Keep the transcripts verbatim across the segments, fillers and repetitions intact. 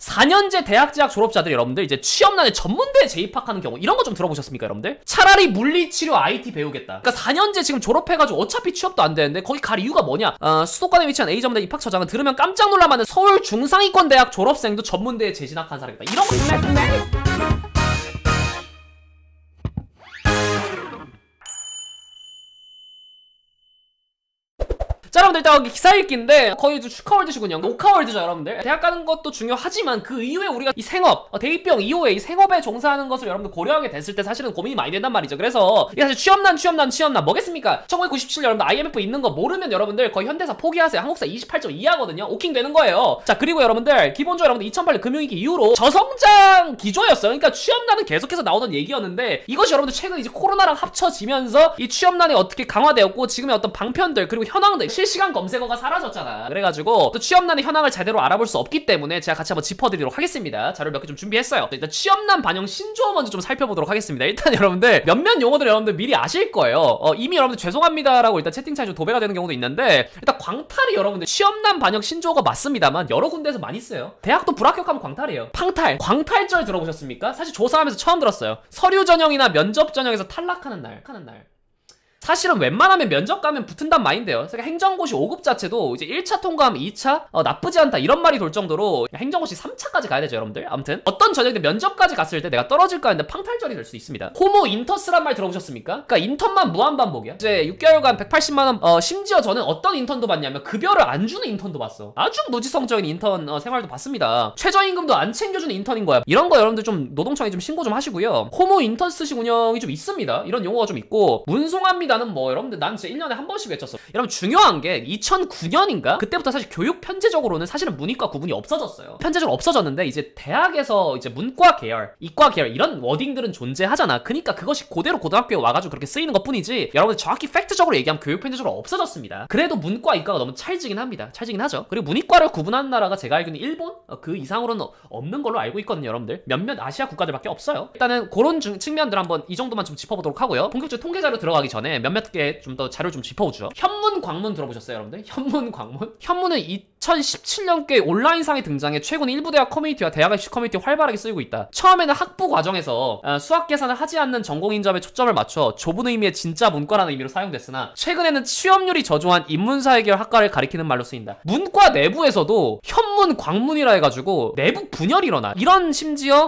사 년제 대학 재학 졸업자들이 여러분들 이제 취업난에 전문대에 재입학하는 경우 이런 거 좀 들어보셨습니까 여러분들? 차라리 물리치료 아이티 배우겠다. 그러니까 사 년제 지금 졸업해가지고 어차피 취업도 안 되는데 거기 갈 이유가 뭐냐? 어, 수도권에 위치한 A점대 입학처장은 들으면 깜짝 놀랄만한 서울 중상위권 대학 졸업생도 전문대에 재진학한 사람이다. 이런 거 자, 여러분들 일단 기사 읽기인데 거의 좀 축하월드시군요. 녹화월드죠 여러분들. 대학 가는 것도 중요하지만 그 이후에 우리가 이 생업, 어, 대입병 이후에 이 생업에 종사하는 것을 여러분들 고려하게 됐을 때 사실은 고민이 많이 된단 말이죠. 그래서 이게 사실 취업난 취업난 취업난 뭐겠습니까? 천구백구십칠 여러분들 아이엠에프 있는 거 모르면 여러분들 거의 현대사 포기하세요. 한국사 이십팔 점 이 하거든요. 오킹 되는 거예요. 자, 그리고 여러분들 기본적으로 여러분들 이천팔 년 금융위기 이후로 저성장 기조였어요. 그러니까 취업난은 계속해서 나오던 얘기였는데 이것이 여러분들 최근 이제 코로나랑 합쳐지면서 이 취업난이 어떻게 강화되었고 지금의 어떤 방편들 그리고 현황들 실시간 검색어가 사라졌잖아. 그래가지고 또 취업난의 현황을 제대로 알아볼 수 없기 때문에 제가 같이 한번 짚어드리도록 하겠습니다. 자료를 몇 개 좀 준비했어요. 일단 취업난 반영 신조어 먼저 좀 살펴보도록 하겠습니다. 일단 여러분들 몇몇 용어들 여러분들 미리 아실 거예요. 어, 이미 여러분들 죄송합니다라고 일단 채팅창에 좀 도배가 되는 경우도 있는데 일단 광탈이 여러분들 취업난 반영 신조어가 맞습니다만 여러 군데에서 많이 쓰여요. 대학도 불합격하면 광탈이에요. 팡탈, 광탈절 들어보셨습니까? 사실 조사하면서 처음 들었어요. 서류 전형이나 면접 전형에서 탈락하는 날 하는 날. 사실은 웬만하면 면접 가면 붙은단 마인드예요. 그러니까 행정고시 오 급 자체도 이제 일 차 통과하면 이 차 어, 나쁘지 않다 이런 말이 돌 정도로 행정고시 삼 차까지 가야 되죠 여러분들. 아무튼 어떤 전형인데 면접까지 갔을 때 내가 떨어질까 했는데 팡탈절이 될 수 있습니다. 호모 인터스란 말 들어보셨습니까? 그러니까 인턴만 무한반복이야. 이제 육 개월간 백팔십만 원 어, 심지어 저는 어떤 인턴도 봤냐면 급여를 안 주는 인턴도 봤어. 아주 무지성적인 인턴 어, 생활도 봤습니다. 최저임금도 안 챙겨주는 인턴인 거야. 이런 거 여러분들 좀 노동청에 좀 신고 좀 하시고요. 호모 인턴스식 운영이 좀 있습니다. 이런 용어가 좀 있고 문송합니다 는 뭐 여러분들 난 진짜 일 년에 한 번씩 외쳤어. 여러분 중요한 게 이천구 년인가? 그때부터 사실 교육 편제적으로는 사실은 문이과 구분이 없어졌어요. 편제적으로 없어졌는데 이제 대학에서 이제 문과 계열, 이과 계열 이런 워딩들은 존재하잖아. 그러니까 그것이 그대로 고등학교에 와가지고 그렇게 쓰이는 것 뿐이지 여러분들 정확히 팩트적으로 얘기하면 교육 편제적으로 없어졌습니다. 그래도 문과, 이과가 너무 찰지긴 합니다. 찰지긴 하죠. 그리고 문이과를 구분하는 나라가 제가 알기로는 일본? 어, 그 이상으로는 없는 걸로 알고 있거든요 여러분들. 몇몇 아시아 국가들밖에 없어요. 일단은 그런 중, 측면들 한번 이 정도만 좀 짚어보도록 하고요. 본격적으로 통계 자료 들어가기 전에 몇몇 개 좀 더 자료 좀 짚어보죠. 현문 광문 들어보셨어요 여러분들? 현문 광문? 현문은 이천십칠 년께 온라인상에 등장해 최근 일부 대학 커뮤니티와 대학 입시 커뮤니티 활발하게 쓰이고 있다. 처음에는 학부 과정에서 어, 수학 계산을 하지 않는 전공 인접에 초점을 맞춰 좁은 의미의 진짜 문과라는 의미로 사용됐으나 최근에는 취업률이 저조한 인문사회 계열 학과를 가리키는 말로 쓰인다. 문과 내부에서도 현문 광문이라 해가지고 내부 분열이 일어나. 이런 심지어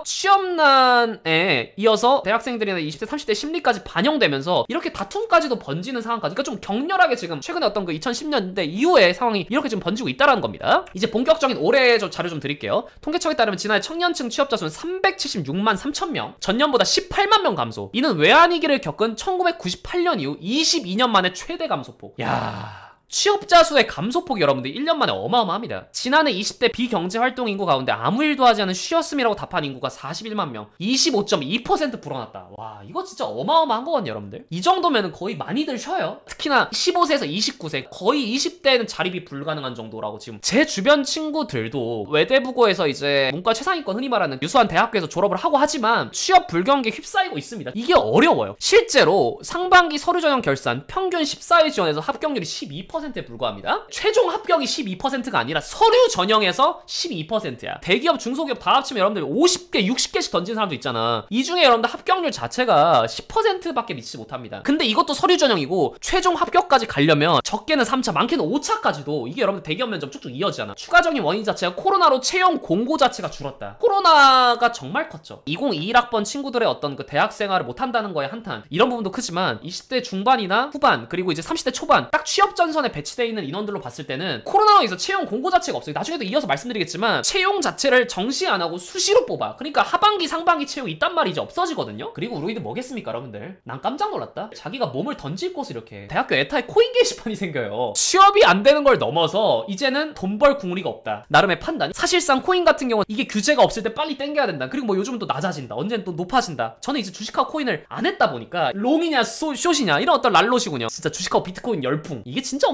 취업난에 이어서 대학생들이나 이십 대 삼십 대 심리까지 반영되면서 이렇게 다툼까지도 번지는 상황까지. 그러니까 좀 격렬하게 지금 최근에 어떤 그 이천십 년대 이후의 상황이 이렇게 지금 번지고 있다라는 겁니다. 이제 본격적인 올해 좀 자료 좀 드릴게요. 통계청에 따르면 지난해 청년층 취업자 수는 삼백칠십육만 삼천 명, 전년보다 십팔만 명 감소. 이는 외환위기를 겪은 천구백구십팔 년 이후 이십이 년 만에 최대 감소폭. 야. 취업자 수의 감소폭이 여러분들 일 년 만에 어마어마합니다. 지난해 이십 대 비경제활동 인구 가운데 아무 일도 하지 않은 쉬었음이라고 답한 인구가 사십일만 명, 이십오 점 이 퍼센트 불어났다. 와, 이거 진짜 어마어마한 거거든요 여러분들. 이 정도면 거의 많이들 쉬어요. 특히나 십오 세에서 이십구 세, 거의 이십 대는 자립이 불가능한 정도라고. 지금 제 주변 친구들도 외대부고에서 이제 문과 최상위권 흔히 말하는 유수한 대학교에서 졸업을 하고 하지만 취업 불경기에 휩싸이고 있습니다. 이게 어려워요. 실제로 상반기 서류 전형 결산 평균 십사 회 지원에서 합격률이 십이 퍼센트에 불과합니다. 최종 합격이 십이 퍼센트가 아니라 서류 전형에서 십이 퍼센트야. 대기업, 중소기업 다 합치면 여러분들 오십 개, 육십 개씩 던진 사람도 있잖아. 이 중에 여러분들 합격률 자체가 십 퍼센트밖에 미치지 못합니다. 근데 이것도 서류 전형이고 최종 합격까지 가려면 적게는 삼 차, 많게는 오 차까지도 이게 여러분들 대기업 면접 쭉쭉 이어지잖아. 추가적인 원인 자체가 코로나로 채용 공고 자체가 줄었다. 코로나가 정말 컸죠. 이천이십일 학번 친구들의 어떤 그 대학 생활을 못한다는 거에 한탄, 이런 부분도 크지만 이십 대 중반이나 후반 그리고 이제 삼십 대 초반 딱 취업 전선에 배치되어 있는 인원들로 봤을 때는 코로나로 인해서 채용 공고 자체가 없어요. 나중에도 이어서 말씀드리겠지만 채용 자체를 정시 안 하고 수시로 뽑아. 그러니까 하반기 상반기 채용이 있단 말이지 없어지거든요. 그리고 우리들 뭐겠습니까 여러분들? 난 깜짝 놀랐다. 자기가 몸을 던질 곳을 이렇게 대학교 에타에 코인 게시판이 생겨요. 취업이 안 되는 걸 넘어서 이제는 돈 벌 궁리가 없다. 나름의 판단. 사실상 코인 같은 경우는 이게 규제가 없을 때 빨리 땡겨야 된다. 그리고 뭐 요즘은 또 낮아진다. 언제는 또 높아진다. 저는 이제 주식하고 코인을 안 했다 보니까 롱이냐 소, 숏이냐 이런 어떤 랄롯이군요. 진짜 주식하고 비트코인 열풍. 이게 진짜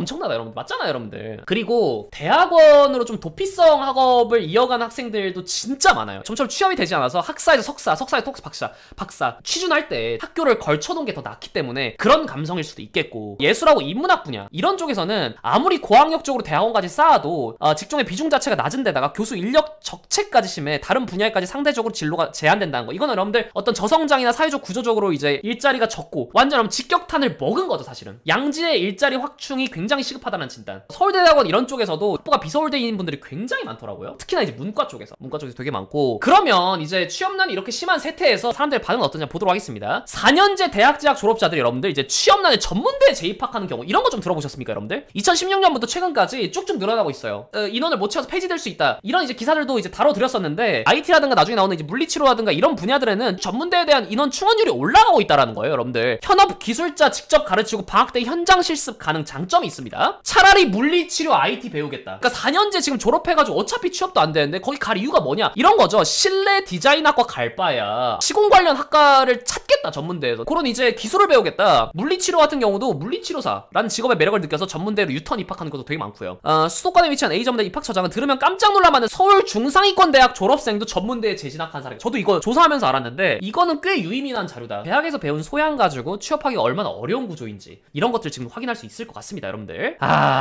엄청나다 여러분들. 맞잖아요 여러분들. 그리고 대학원으로 좀 도피성 학업을 이어가는 학생들도 진짜 많아요. 좀처럼 취업이 되지 않아서 학사에서 석사, 석사에서 톡 박사, 박사 취준할 때 학교를 걸쳐놓은 게 더 낫기 때문에 그런 감성일 수도 있겠고, 예술하고 인문학 분야 이런 쪽에서는 아무리 고학력적으로 대학원까지 쌓아도 어, 직종의 비중 자체가 낮은 데다가 교수 인력 적체까지 심해 다른 분야에까지 상대적으로 진로가 제한된다는 거. 이거는 여러분들 어떤 저성장이나 사회적 구조적으로 이제 일자리가 적고 완전 직격탄을 먹은 거죠 사실은. 양지의 일자리 확충이 굉장히 시급하다는 진단. 서울대대학원 이런 쪽에서도 학부가 비서울대인 분들이 굉장히 많더라고요. 특히나 이제 문과 쪽에서 문과 쪽에서 되게 많고. 그러면 이제 취업난이 이렇게 심한 세태에서 사람들의 반응은 어떠냐 보도록 하겠습니다. 사 년제 대학 재학 졸업자들이 여러분들 이제 취업난에 전문대에 재입학하는 경우, 이런 거 좀 들어보셨습니까 여러분들? 이천십육 년부터 최근까지 쭉쭉 늘어나고 있어요. 어, 인원을 못 채워서 폐지될 수 있다, 이런 이제 기사들도 이제 다뤄드렸었는데, 아이티라든가 나중에 나오는 이제 물리치료라든가 이런 분야들에는 전문대에 대한 인원 충원율이 올라가고 있다라는 거예요 여러분들. 현업 기술자 직접 가르치고 방학 때 현장 실습 가능, 장점이 있습니다. 차라리 물리치료 아이티 배우겠다. 그러니까 사 년제 지금 졸업해가지고 어차피 취업도 안 되는데 거기 갈 이유가 뭐냐, 이런 거죠. 실내 디자인학과 갈 바야 시공 관련 학과를 찾겠다 전문대에서. 그런 이제 기술을 배우겠다. 물리치료 같은 경우도 물리치료사라는 직업의 매력을 느껴서 전문대로 유턴 입학하는 것도 되게 많고요. 어, 수도권에 위치한 A전문대 입학처장은 들으면 깜짝 놀랄만한 서울 중상위권대학 졸업생도 전문대에 재진학한 사례. 저도 이거 조사하면서 알았는데 이거는 꽤 유의미한 자료다. 대학에서 배운 소양 가지고 취업하기 얼마나 어려운 구조인지 이런 것들 지금 확인할 수 있을 것 같습니다 여러분들.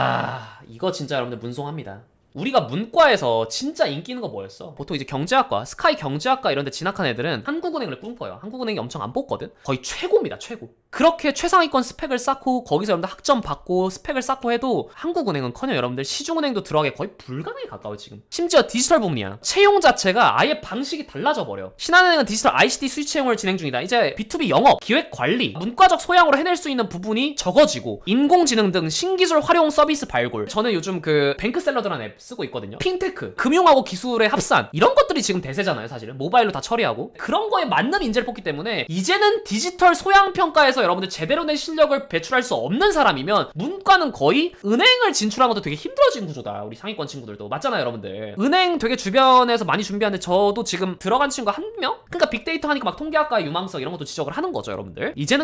아, 이거 진짜 여러분들 문송합니다. 우리가 문과에서 진짜 인기 있는 거 뭐였어? 보통 이제 경제학과, 스카이 경제학과 이런 데 진학한 애들은 한국은행을 꿈꿔요. 한국은행이 엄청 안 뽑거든? 거의 최고입니다, 최고. 그렇게 최상위권 스펙을 쌓고 거기서 여러분들 학점 받고 스펙을 쌓고 해도 한국은행은커녕 여러분들 시중은행도 들어가기 거의 불가능에 가까워 지금. 심지어 디지털 부문이야. 채용 자체가 아예 방식이 달라져 버려. 신한은행은 디지털 아이씨티 수시 채용을 진행 중이다. 이제 비투비 영업, 기획 관리, 문과적 소양으로 해낼 수 있는 부분이 적어지고 인공지능 등 신기술 활용 서비스 발굴. 저는 요즘 그 뱅크샐러드라는 앱 쓰고 있거든요. 핀테크, 금융하고 기술의 합산, 이런 것들이 지금 대세잖아요 사실은. 모바일로 다 처리하고 그런 거에 맞는 인재를 뽑기 때문에 이제는 디지털 소양 평가에서 여러분들 제대로 된 실력을 배출할 수 없는 사람이면 문과는 거의 은행을 진출하는 것도 되게 힘들어진 구조다. 우리 상위권 친구들도 맞잖아요 여러분들. 은행 되게 주변에서 많이 준비하는데 저도 지금 들어간 친구가 한 명? 그러니까 빅데이터 하니까 막 통계학과의 유망성 이런 것도 지적을 하는 거죠 여러분들. 이제는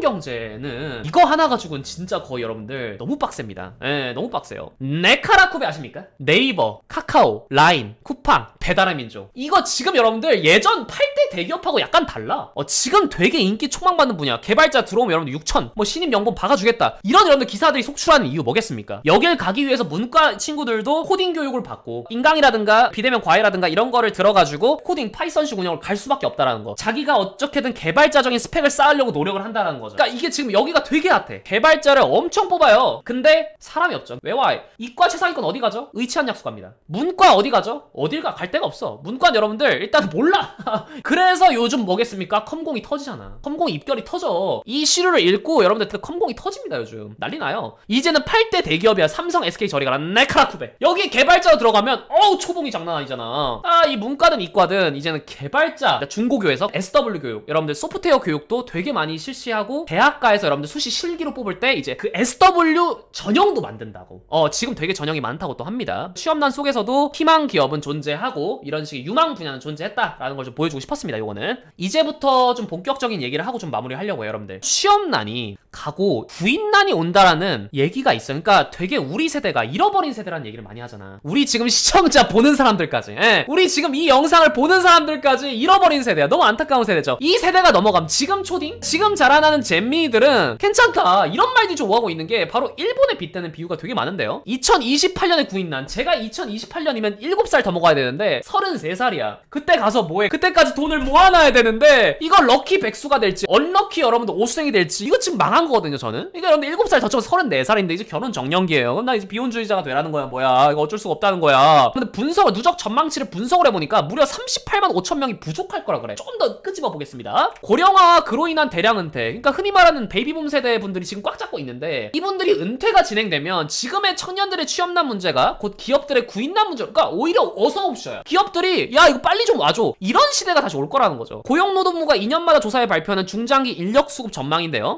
경영경제는 이거 하나 가지고는 진짜 거의 여러분들 너무 빡셉니다. 예, 너무 빡세요. 네카라쿠베 아십니까? 네이버, 카카오, 라인, 쿠팡, 배달의 민족. 이거 지금 여러분들 예전 팔 대 대기업하고 약간 달라. 어, 지금 되게 인기 촉망받는 분야. 개발자 들어오면 여러분들 육천, 뭐 신입 연봉 박아주겠다, 이런 여러분들 기사들이 속출하는 이유 뭐겠습니까? 여길 가기 위해서 문과 친구들도 코딩 교육을 받고 인강이라든가 비대면 과외라든가 이런 거를 들어가지고 코딩, 파이썬식 운영을 갈 수밖에 없다라는 거. 자기가 어떻게든 개발자적인 스펙을 쌓으려고 노력을 한다는 거죠. 그러니까 이게 지금 여기가 되게 핫해. 개발자를 엄청 뽑아요. 근데 사람이 없죠. 왜 와? 이과 최상위권 어디 가죠? 의치한 약속합니다. 문과 어디 가죠? 어딜 가? 갈 데가 없어. 문과는 여러분들 일단 몰라. 그래서 요즘 뭐겠습니까? 컴공이 터지잖아. 컴공 입결이 터져. 이 시류를 읽고 여러분들 컴공이 터집니다 요즘. 난리 나요. 이제는 팔 대 대기업이야. 삼성, 에스케이 저리 가라. 네카라쿠베. 여기 개발자로 들어가면 어우 초봉이 장난 아니잖아. 아, 이 문과든 이과든 이제는 개발자 중고교에서 에스더블유 교육, 여러분들 소프트웨어 교육도 되게 많이 실시하고 대학가에서 여러분들 수시 실기로 뽑을 때 이제 그 에스더블유 전형도 만든다고. 어, 지금 되게 전형이 많다고 또 합니다. 취업난 속에서도 희망 기업은 존재하고 이런 식의 유망 분야는 존재했다라는 걸 좀 보여주고 싶었습니다. 요거는 이제부터 좀 본격적인 얘기를 하고 좀 마무리하려고요 여러분들. 취업난이 가고 구인난이 온다라는 얘기가 있어요. 그러니까 되게 우리 세대가 잃어버린 세대라는 얘기를 많이 하잖아. 우리 지금 시청자 보는 사람들까지, 예, 우리 지금 이 영상을 보는 사람들까지 잃어버린 세대야. 너무 안타까운 세대죠. 이 세대가 넘어가면 지금 초딩? 지금 자라나는 잼미들은 괜찮다 이런 말들이 좀 오가고 있는 게 바로 일본에 빗대는 비유가 되게 많은데요. 이천이십팔 년에 구인난, 제가 이천이십팔 년이면 일곱 살 더 먹어야 되는데 서른세 살이야. 그때 가서 뭐해? 그때까지 돈을 모아놔야 되는데 이걸 럭키 백수가 될지 언럭키 여러분들 오수생이 될지 이거 지금 망한 거거든요 저는. 그러니까 여러분들 일곱 살 더 쳐서 서른네 살인데 이제 결혼 정년기예요. 그럼 나 이제 비혼주의자가 되라는 거야 뭐야. 이거 어쩔 수가 없다는 거야. 근데 분석을, 누적 전망치를 분석을 해보니까 무려 삼십팔만 오천 명이 부족할 거라 그래. 조금 더 끄집어 보겠습니다. 고령화와 그로 인한 대량 은퇴, 그러니까 흔히 말하는 베이비붐 세대 분들이 지금 꽉 잡고 있는데 이분들이 은퇴가 진행되면 지금의 청년들의 취업난 문제가 곧 기업들의 구인난 문제, 그러니까 오히려 어서 옵셔요. 기업들이 야 이거 빨리 좀 와줘, 이런 시대가 다시 올 거라는 거죠. 고용노동부가 이 년마다 조사에 발표하는 중장기 인력 수급 전망인데요, 방금처럼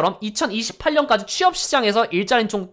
것처럼 이천이십팔 년까지 취업시장에서 일자리는 총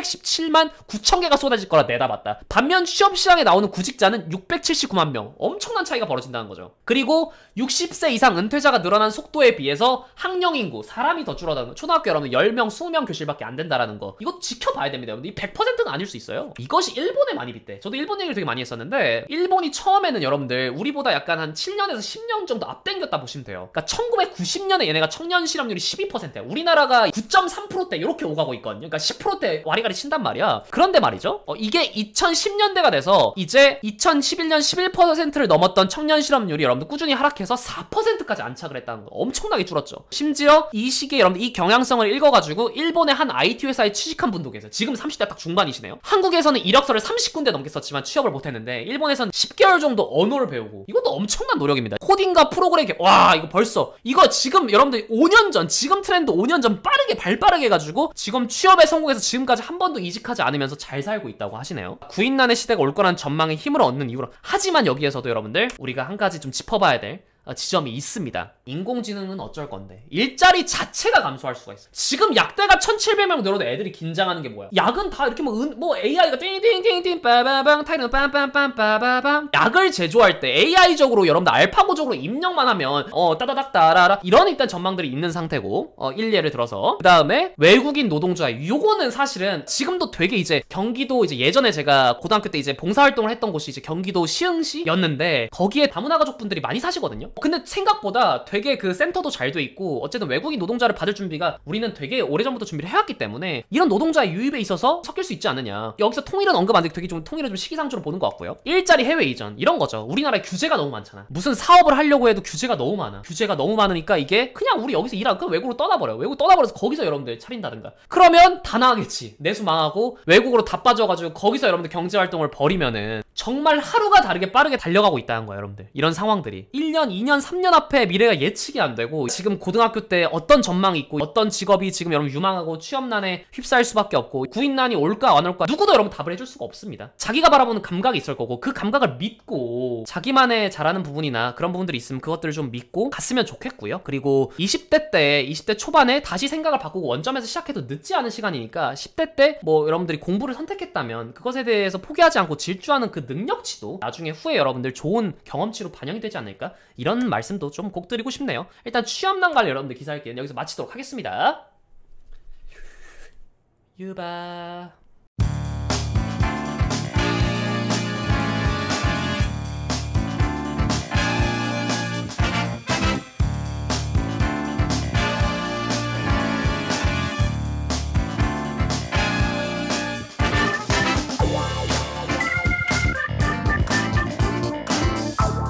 칠백십칠만 구천 개가 쏟아질 거라 내다봤다. 반면 취업시장에 나오는 구직자는 육백칠십구만 명. 엄청난 차이가 벌어진다는 거죠. 그리고 육십 세 이상 은퇴자가 늘어난 속도에 비해서 학령인구, 사람이 더 줄어드는 거. 초등학교 여러분 열 명, 이십 명 교실밖에 안 된다라는 거. 이거 지켜봐야 됩니다. 여러분. 이 백 퍼센트는 아닐 수 있어요. 이것이 일본에 많이 빗대. 저도 일본 얘기를 되게 많이 했었는데 일본이 처음에는 여러분들 우리보다 약간 한 칠 년에서 십 년 정도 앞당겼다 보시면 돼요. 그러니까 천구백구십 년에 얘네가 청년 실업률이 십이 퍼센트야. 우리나라가 구 점 삼 퍼센트대 이렇게 오가고 있거든요. 그러니까 십 퍼센트대 와리가리 친단 말이야. 그런데 말이죠. 어, 이게 이천십 년대가 돼서 이제 이천십일 년 십일 퍼센트를 넘었던 청년 실업률이 여러분들 꾸준히 하락해서 사 퍼센트까지 안착을 했다는 거. 엄청나게 줄었죠. 심지어 이 시기에 여러분들 이 경향성을 읽어가지고 일본의 한 아이티 회사에 취직한 분도 계세요. 지금 삼십 대 딱 중반이시네요. 한국에서는 이력서를 삼십 군데 넘게 썼지만 취업을 못했는데 일본에서는 십 개월 정도 언어를 배우고 이것도 엄청난 노력입니다. 코딩과 프로그래밍 와 이거 벌써 이거 지금 여러분들 오 년 전 지금 트렌드 오 년 전 빠르게 발빠르게 해가지고 지금 취업에 성공해서 지금까지 한 번도 이직하지 않으면서 잘 살고 있다고 하시네요. 구인난의 시대가 올 거라는 전망에 힘을 얻는 이유로 하지만 여기에서도 여러분들 우리가 한 가지 좀 짚어봐야 될 지점이 있습니다. 인공지능은 어쩔 건데 일자리 자체가 감소할 수가 있어. 지금 약대가 천칠백 명 늘어도 애들이 긴장하는 게 뭐야? 약은 다 이렇게 뭐, 은, 뭐 에이아이가 띵띵띵띵 빠바방 타이는 빰빰빰 빠바방 약을 제조할 때 에이아이적으로 여러분들 알파고적으로 입력만 하면 어 따다닥 따라라 이런 일단 전망들이 있는 상태고 어 일 예를 들어서 그 다음에 외국인 노동자 요거는 사실은 지금도 되게 이제 경기도 이제 예전에 제가 고등학교 때 이제 봉사활동을 했던 곳이 이제 경기도 시흥시였는데 거기에 다문화 가족 분들이 많이 사시거든요. 근데 생각보다 되게 그 센터도 잘 돼 있고 어쨌든 외국인 노동자를 받을 준비가 우리는 되게 오래전부터 준비를 해왔기 때문에 이런 노동자의 유입에 있어서 섞일 수 있지 않느냐. 여기서 통일은 언급 안 되게 되게 좀 통일을 좀 시기상조로 보는 것 같고요. 일자리 해외 이전 이런 거죠. 우리나라에 규제가 너무 많잖아. 무슨 사업을 하려고 해도 규제가 너무 많아. 규제가 너무 많으니까 이게 그냥 우리 여기서 일하고 외국으로 떠나버려. 외국 떠나버려서 거기서 여러분들 차린다든가. 그러면 다 나가겠지. 내수 망하고 외국으로 다 빠져가지고 거기서 여러분들 경제활동을 벌이면은 정말 하루가 다르게 빠르게 달려가고 있다는 거야 여러분들. 이런 상황들이 일 년, 이 년, 삼 년 앞에 미래가 예측이 안 되고 지금 고등학교 때 어떤 전망이 있고 어떤 직업이 지금 여러분 유망하고 취업난에 휩싸일 수밖에 없고 구인난이 올까 안 올까 누구도 여러분 답을 해줄 수가 없습니다. 자기가 바라보는 감각이 있을 거고 그 감각을 믿고 자기만의 잘하는 부분이나 그런 부분들이 있으면 그것들을 좀 믿고 갔으면 좋겠고요. 그리고 이십 대 때 이십 대 초반에 다시 생각을 바꾸고 원점에서 시작해도 늦지 않은 시간이니까 십 대 때 뭐 여러분들이 공부를 선택했다면 그것에 대해서 포기하지 않고 질주하는 그 능력치도 나중에 후에 여러분들 좋은 경험치로 반영이 되지 않을까 이런 말씀도 좀 꼭 드리고 싶네요. 일단 취업난 관련 여러분들 기사 읽기는 여기서 마치도록 하겠습니다. 유바